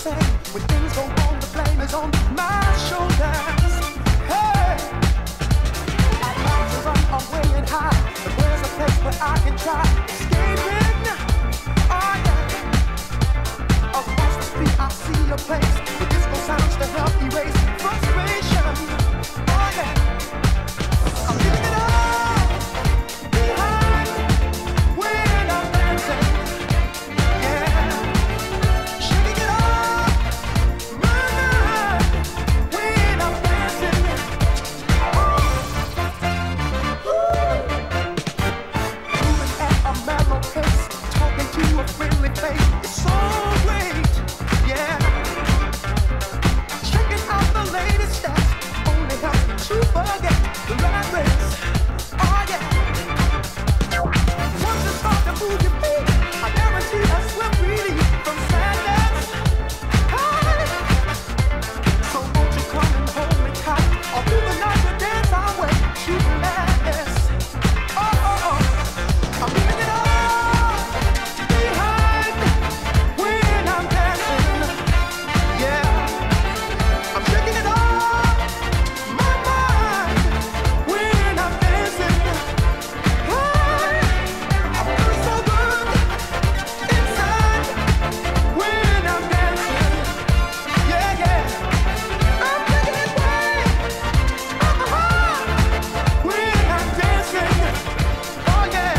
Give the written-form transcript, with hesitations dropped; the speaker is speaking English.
say when things go wrong, the blame is on my shoulders. Hey, I'd like to run away and hide, but there's a place where I can try escaping. Oh yeah, across the street I see a place where disco sounds to help erase frustration. Oh yeah, I'm giving it up behind when I'm dancing. Yeah, shaking it up, my mind when I'm dancing. Moving at a mellow pace, talking to a friendly face. It's so great, yeah. Checking out the latest stats only helps me to forget the rat race. Oh yeah. Once you start to move your feet, I guarantee a swift relief from sadness. Hey, so won't you come and hold me tight? All through the night you dance our way to madness. Oh, oh, oh. I'm giving it all behind when I'm dancing. Yeah, I'm shaking it off my mind when I'm dancing. Hey, I feel so good inside when I'm dancing. Yeah, yeah, I'm taking it way when I'm dancing. Oh yeah.